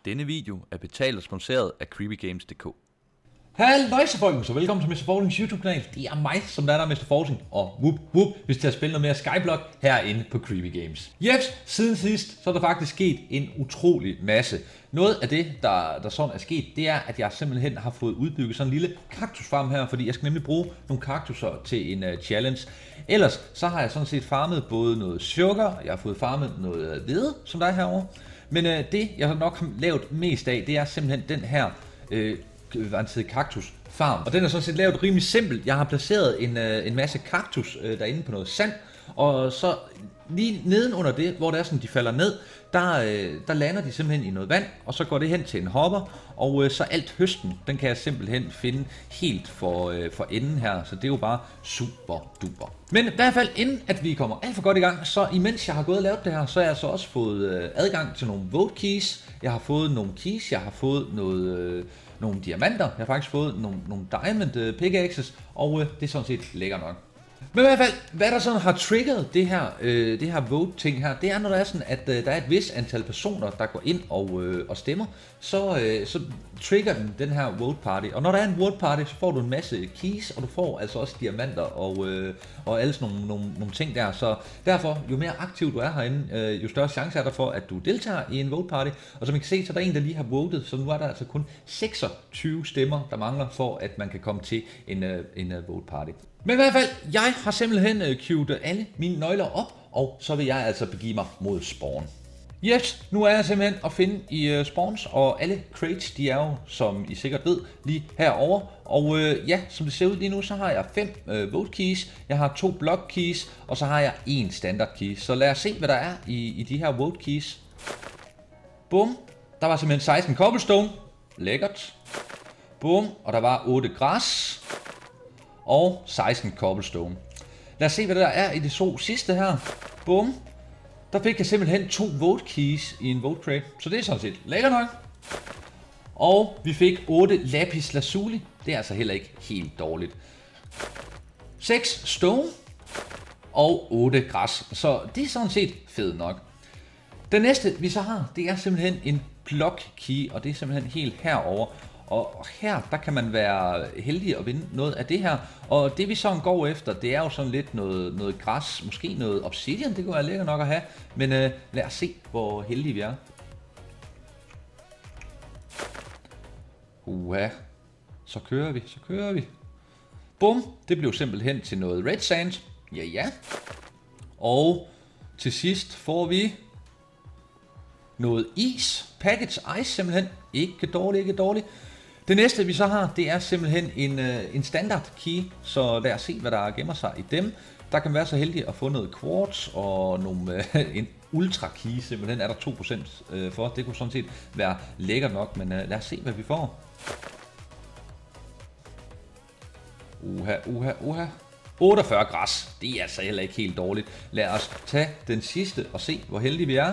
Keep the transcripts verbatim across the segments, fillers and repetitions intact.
Denne video er betalt og sponsoreret af creepy games punktum d k. Halløjsa folkens, så velkommen til mister Fortings YouTube-kanal. Det er mig, som der er der mister Forting, og whoop whoop, vi skal spille noget mere Skyblock herinde på Creepy Games. Jeps, siden sidst, så er der faktisk sket en utrolig masse. Noget af det, der, der sådan er sket, det er, at jeg simpelthen har fået udbygget sådan en lille kaktusfarm her, fordi jeg skal nemlig bruge nogle kaktusser til en uh, challenge. Ellers så har jeg sådan set farmet både noget sugar, jeg har fået farmet noget hvede, som der er herovre. Men uh, det, jeg nok har lavet mest af, det er simpelthen den her øh, kaktus farm. Og den er sådan set lavet rimelig simpelt. Jeg har placeret en, øh, en masse kaktus øh, derinde på noget sand, og så lige nedenunder det, hvor det er sådan, de falder ned, der, øh, der lander de simpelthen i noget vand, og så går det hen til en hopper, og øh, så alt høsten, den kan jeg simpelthen finde helt for, øh, for enden her, så det er jo bare super duper. Men i hvert fald inden at vi kommer alt for godt i gang, så imens jeg har gået og lavet det her, så har jeg så også fået øh, adgang til nogle vote keys, jeg har fået nogle keys, jeg har fået noget øh, nogle diamanter, jeg har faktisk fået nogle, nogle diamond uh, pickaxes, og øh, det er sådan set lækker nok. Men i hvert fald, hvad der sådan har triggeret det her, øh, det her vote ting her, det er når der er sådan, at øh, der er et vis antal personer, der går ind og, øh, og stemmer, så, øh, så trigger den den her vote party. Og når der er en vote party, så får du en masse keys, og du får altså også diamanter og, øh, og alle sådan nogle, nogle, nogle ting der. Så derfor, jo mere aktiv du er herinde, øh, jo større chance er der for, at du deltager i en vote party. Og som I kan se, så er der en, der lige har votet, så nu er der altså kun seksogtyve stemmer, der mangler for, at man kan komme til en, øh, en uh, vote party. Men i hvert fald, jeg har simpelthen uh, queued alle mine nøgler op, og så vil jeg altså begive mig mod spawn. Yes, nu er jeg simpelthen at finde i uh, spawns, og alle crates, de er jo, som I sikkert ved, lige herover. Og uh, ja, som det ser ud lige nu, så har jeg fem uh, vote keys, jeg har to block keys, og så har jeg en standard key. Så lad os se, hvad der er i, i de her vote keys. Bum, der var simpelthen seksten cobblestone, lækkert. Bum, og der var otte græs. Og seksten cobblestone. Lad os se, hvad der er i det så sidste her. Bum. Der fik jeg simpelthen to vote keys i en vote crate. Så det er sådan set lækker nok. Og vi fik otte lapis lazuli. Det er altså heller ikke helt dårligt. seks stone. Og otte græs. Så det er sådan set fedt nok. Det næste vi så har, det er simpelthen en block key. Og det er simpelthen helt herover. Og her, der kan man være heldig at vinde noget af det her. Og det vi sådan går efter, det er jo sådan lidt noget, noget græs, måske noget obsidian, det kunne være lækker nok at have. Men øh, lad os se, hvor heldige vi er. Uha, så kører vi, så kører vi. Bum, det blev simpelthen til noget red sand. Ja, ja. Og til sidst får vi noget is. Package ice simpelthen. Ikke dårligt, ikke dårligt. Det næste vi så har, det er simpelthen en, øh, en standard key, så lad os se, hvad der gemmer sig i dem. Der kan være så heldig at få noget quartz og nogle, øh, en ultra key, simpelthen er der to procent øh, for. Det kunne sådan set være lækkert nok, men øh, lad os se, hvad vi får. Uha, uha, uha. otteogfyrre græs, det er altså heller ikke helt dårligt. Lad os tage den sidste og se, hvor heldige vi er.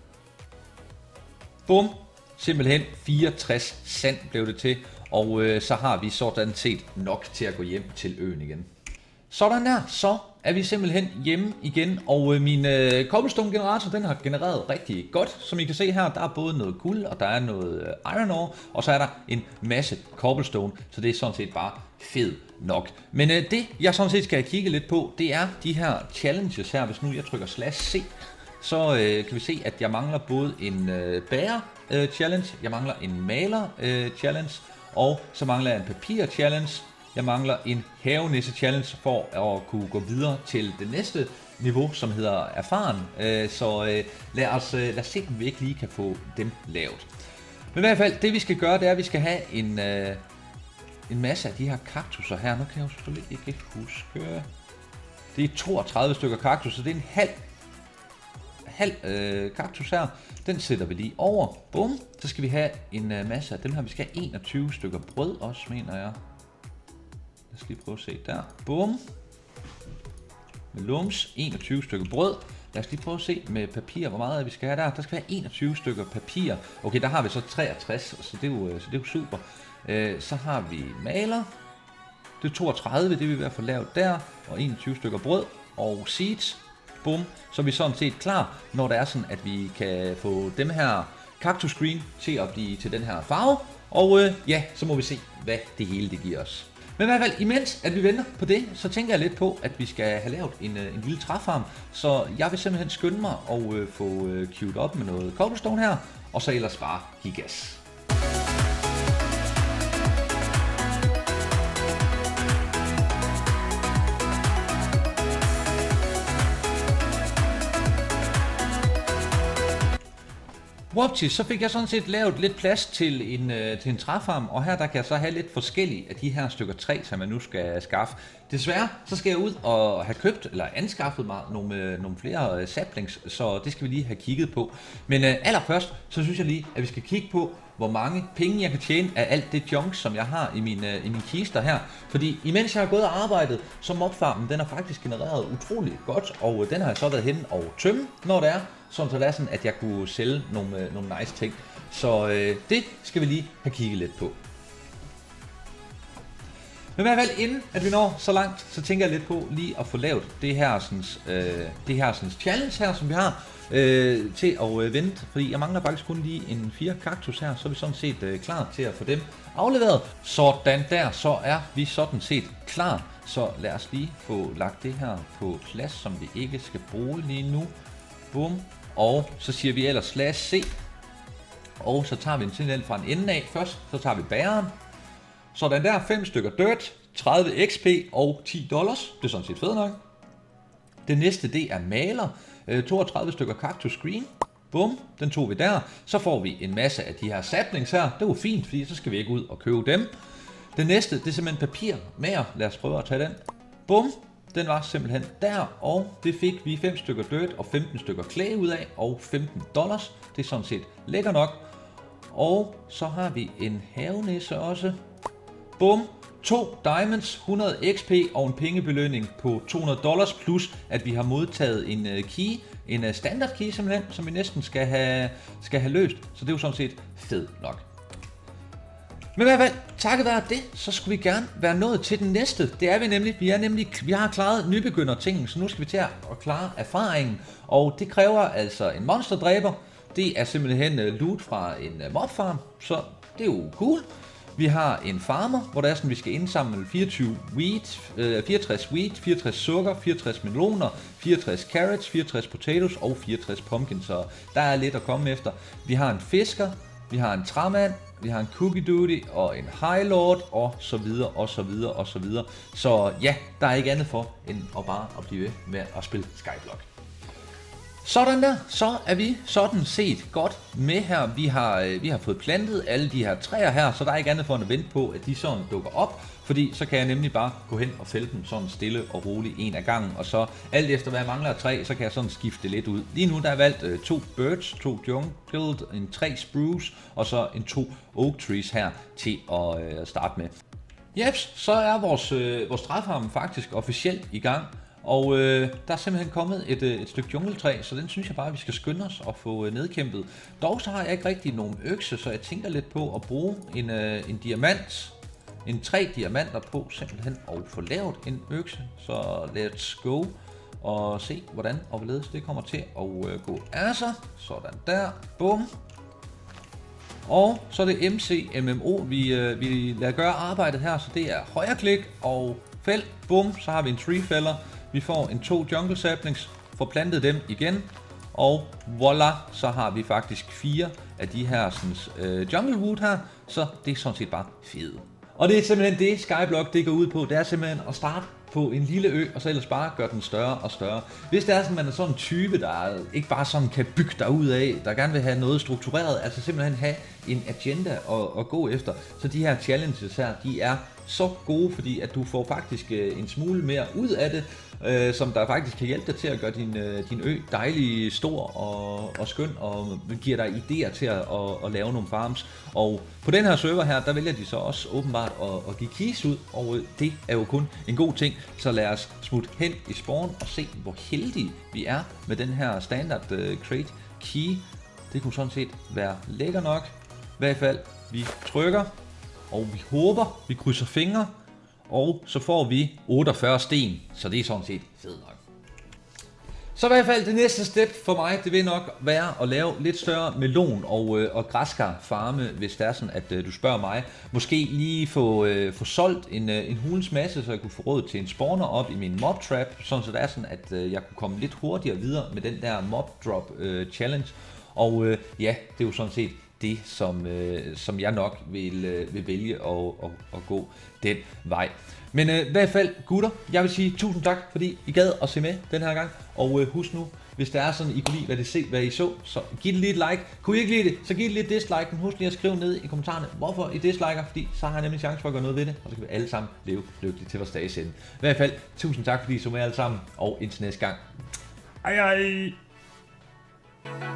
Bum. Simpelthen fireogtres sand blev det til, og øh, så har vi sådan set nok til at gå hjem til øen igen. Sådan der, så er vi simpelthen hjemme igen, og øh, min øh, cobblestone generator, den har genereret rigtig godt. Som I kan se her, der er både noget guld, og der er noget øh, iron ore, og så er der en masse cobblestone, så det er sådan set bare fedt nok. Men øh, det, jeg sådan set skal kigge lidt på, det er de her challenges her. Hvis nu jeg trykker slash C, så øh, kan vi se, at jeg mangler både en øh, bærer øh, challenge, jeg mangler en maler øh, challenge, og så mangler jeg en papir challenge, jeg mangler en havenisse challenge for at kunne gå videre til det næste niveau, som hedder erfaren. Øh, så øh, lad, os, øh, lad os se, om vi ikke lige kan få dem lavet. Men i hvert fald, det vi skal gøre, det er, at vi skal have en, øh, en masse af de her kaktusser her. Nu kan jeg jo selvfølgelig ikke huske. Det er toogtredive stykker kaktus, så det er en halv halv øh, kaktus her, den sætter vi lige over. Bum. Så skal vi have en øh, masse af dem her. Vi skal have enogtyve stykker brød også, mener jeg. Lad os lige prøve at se der. Bum. Med lums, enogtyve stykker brød. Lad os lige prøve at se med papir, hvor meget vi skal have der. Der skal være enogtyve stykker papir. Okay, der har vi så treogtres, så det er jo, så det er jo super. Øh, så har vi maler. Det er toogtredive, det vil vi i hvert fald lavet der. Og enogtyve stykker brød og seeds. Bum, så er vi sådan set klar, når det er sådan, at vi kan få dem her Cactus Green til at blive til den her farve. Og øh, ja, så må vi se, hvad det hele det giver os. Men i hvert fald, imens at vi venter på det, så tænker jeg lidt på, at vi skal have lavet en, en lille træfarm. Så jeg vil simpelthen skynde mig og øh, få øh, queued op med noget cobblestone her, og så ellers bare give gas. Wopti, så fik jeg sådan set lavet lidt plads til en, øh, til en træfarm, og her der kan jeg så have lidt forskellige af de her stykker træ, som jeg nu skal skaffe. Desværre så skal jeg ud og have købt eller anskaffet mig nogle, øh, nogle flere øh, saplings, så det skal vi lige have kigget på. Men øh, allerførst, så synes jeg lige, at vi skal kigge på, hvor mange penge jeg kan tjene af alt det junk, som jeg har i mine, øh, i mine kister her. Fordi imens jeg har gået og arbejdet, så mobfarmen, den har faktisk genereret utrolig godt, og øh, den har jeg så været henne og tømme, når det er. Sådan så det er sådan, at jeg kunne sælge nogle, øh, nogle nice ting. Så øh, det skal vi lige have kigget lidt på. Men i hvert fald inden at vi når så langt, så tænker jeg lidt på lige at få lavet det her, sådan, øh, det her sådan, challenge her, som vi har øh, til at øh, vente. Fordi jeg mangler faktisk kun lige en fire kaktus her, så er vi sådan set øh, klar til at få dem afleveret. Sådan der, så er vi sådan set klar. Så lad os lige få lagt det her på plads, som vi ikke skal bruge lige nu. Bum. Og så siger vi ellers slash C. Og så tager vi en signal fra en ende af først. Så tager vi bæren. Sådan der, fem stykker dirt, tredive X P og ti dollars. Det er sådan set fedt nok. Det næste, det er maler. toogtredive stykker cactus green. Bum, den tog vi der. Så får vi en masse af de her saplings her. Det var fint, fordi så skal vi ikke ud og købe dem. Det næste, det er simpelthen papir mere. Lad os prøve at tage den. Bum. Den var simpelthen der, og det fik vi fem stykker dirt og femten stykker clay ud af, og femten dollars. Det er sådan set lækker nok. Og så har vi en havenisse også. Bum. To diamonds, hundrede X P og en pengebelønning på to hundrede dollars, plus at vi har modtaget en uh, key, en uh, standard key simpelthen, som vi næsten skal have, skal have løst. Så det er jo sådan set fedt nok. Men i hvert fald, takket være det, så skulle vi gerne være nået til den næste. Det er vi nemlig. Vi er nemlig, vi har klaret nybegynder-tingen, så nu skal vi til at klare erfaringen. Og det kræver altså en monsterdræber. Det er simpelthen loot fra en mobfarm, så det er jo cool. Vi har en farmer, hvor det er sådan, vi skal indsamle fireogtyve wheat, øh, fireogtres wheat, fireogtres sukker, fireogtres meloner, fireogtres carrots, fireogtres potatoes og fireogtres pumpkins. Så der er lidt at komme efter. Vi har en fisker, vi har en træmand, vi har en cookie duty og en high lord og så videre og så videre og så videre. Så ja, der er ikke andet for end at bare at blive ved med at spille Skyblock. Sådan der, så er vi sådan set godt med her. Vi har, vi har fået plantet alle de her træer her, så der er ikke andet for end at vente på, at de sådan dukker op. Fordi så kan jeg nemlig bare gå hen og fælde dem sådan stille og roligt en af gangen. Og så alt efter hvad jeg mangler af træ, så kan jeg sådan skifte lidt ud. Lige nu der er valgt øh, to birch, to jungle, en tre spruce og så en to oak trees her til at øh, starte med. Jeps, så er vores, øh, vores træfarm faktisk officielt i gang. Og øh, der er simpelthen kommet et, øh, et stykke jungletræ, så den synes jeg bare, at vi skal skynde os og få øh, nedkæmpet. Dog så har jeg ikke rigtig nogen økse, så jeg tænker lidt på at bruge en, øh, en diamant, en tre diamanter på simpelthen og få lavet en økse. Så let's go og se hvordan og hvorledes det kommer til at øh, gå af sig. Sådan der, bum. Og så er det M C M M O, vi, øh, vi lader gøre arbejdet her, så det er højre klik og fæld, bum, så har vi en tree fælder. Vi får en to jungle saplings, får plantet dem igen, og voila, så har vi faktisk fire af de her sådan, øh, jungle wood her, så det er sådan set bare fedt. Og det er simpelthen det, Skyblock det går ud på, det er simpelthen at starte på en lille ø, og så ellers bare gøre den større og større. Hvis det er sådan, man er sådan en type, der ikke bare sådan kan bygge derud af, der gerne vil have noget struktureret, altså simpelthen have en agenda at, at gå efter, så de her challenges her, de er så gode, fordi at du får faktisk en smule mere ud af det, øh, som der faktisk kan hjælpe dig til at gøre din, øh, din ø dejlig stor og, og skøn, og giver dig idéer til at, at, at lave nogle farms. Og på den her server her, der vælger de så også åbenbart at, at give keys ud, og det er jo kun en god ting. Så lad os smutte hen i spawn og se, hvor heldige vi er med den her standard uh, crate key. Det kunne sådan set være lækker nok. I hvert fald, vi trykker, og vi håber, vi krydser fingre, og så får vi otteogfyrre sten, så det er sådan set fedt nok. Så i hvert fald det næste step for mig, det vil nok være at lave lidt større melon og, øh, og græskar farme, hvis det er sådan, at øh, du spørger mig. Måske lige få, øh, få solgt en, øh, en hulens masse, så jeg kunne få råd til en spawner op i min mob trap, sådan så det er sådan, at øh, jeg kunne komme lidt hurtigere videre med den der mob drop øh, challenge. Og øh, ja, det er jo sådan set det, som, øh, som jeg nok vil, øh, vil vælge at, at, at gå den vej. Men øh, i hvert fald, gutter, jeg vil sige tusind tak, fordi I gad at se med den her gang. Og øh, husk nu, hvis det er sådan, I kunne lide, hvad, det se, hvad I så, så giv det lige et like. Kunne I ikke lide det, så giv det lidt dislike. Men husk lige at skrive ned i kommentarerne, hvorfor I disliker, fordi så har jeg nemlig chance for at gøre noget ved det. Og så kan vi alle sammen leve lykkeligt til vores dages ende. I hvert fald, tusind tak, fordi I så med alle sammen, og indtil næste gang. Hej hej!